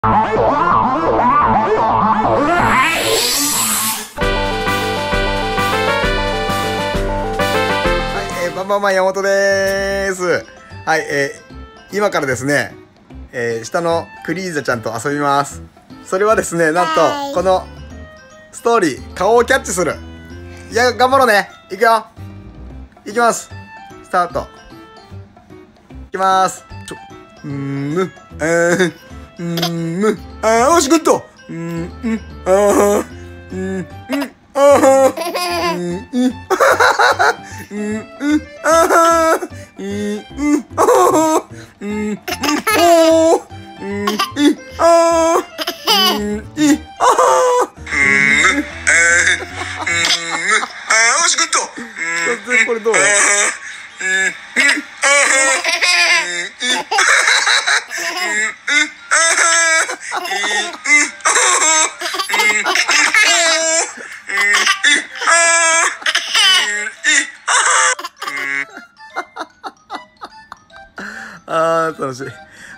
バンバンマン山本でーす。はい、今からですね、下のクリーザちゃんと遊びます。それはですね、なんと、このストーリー、顔をキャッチする。いや、頑張ろうね。いくよ。いきます。スタート。いきます。よし、グッド。これどう？楽しい。はい。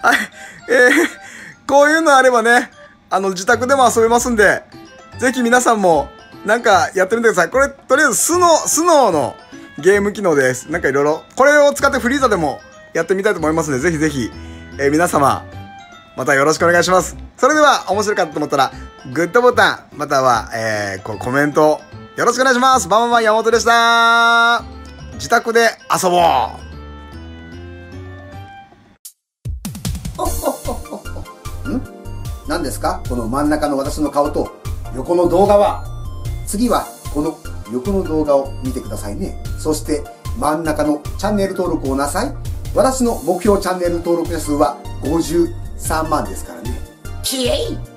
こういうのあればね、自宅でも遊べますんで、ぜひ皆さんも、なんかやってみてください。これ、とりあえずスノーのゲーム機能です。なんかいろいろ、これを使ってフリーザでもやってみたいと思いますので、ぜひぜひ、皆様、またよろしくお願いします。それでは、面白かったと思ったら、グッドボタン、または、コメント、よろしくお願いします。バンバンマン山本でした。自宅で遊ぼう。 何ですかこの真ん中の私の顔と横の動画は。次はこの横の動画を見てくださいね。そして真ん中のチャンネル登録をなさい。私の目標チャンネル登録者数は53万ですからね。キエイ